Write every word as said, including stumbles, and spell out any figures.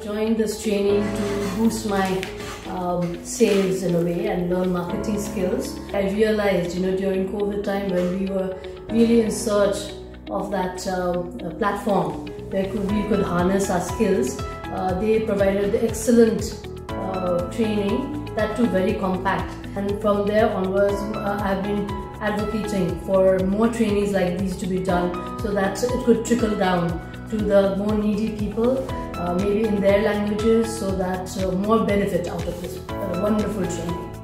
joined this training to boost my um, sales in a way and learn marketing skills. I realized, you know, during COVID time when we were really in search of that uh, platform where could, we could harness our skills, uh, they provided excellent uh, training, that too very compact. And from there onwards, uh, I've been advocating for more trainings like these to be done so that it could trickle down to the more needy people, uh, maybe in their languages, so that uh, more benefit out of this uh, wonderful training.